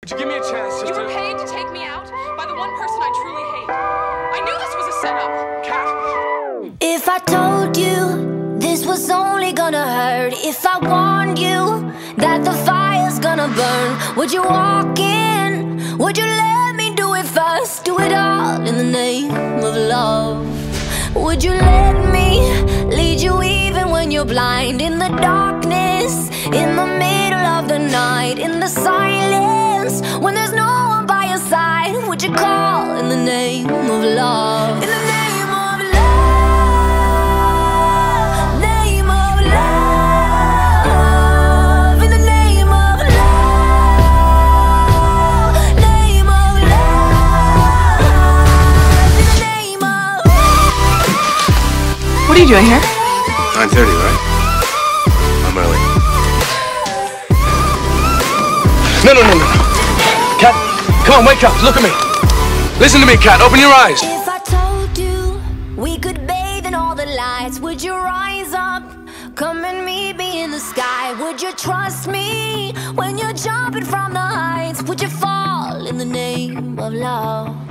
Would you give me a chance just You were paid to take me out by the one person I truly hate. I knew this was a setup. Kat! If I told you this was only gonna hurt, if I warned you that the fire's gonna burn, would you walk in? Would you let me do it first? Do it all in the name of love. Would you let me lead you even when you're blind? In the darkness, in the middle of the night, in the silence, when there's no one by your side, would you call in the name of love? In the name of love, name of love, in the name of love, name of love, in the name of. What are you doing here? 9:30, right? I'm early. No. Kat, come on, wake up. Look at me. Listen to me, Kat. Open your eyes. If I told you we could bathe in all the lights, would you rise up? Come and meet me in the sky. Would you trust me when you're jumping from the heights? Would you fall in the name of love?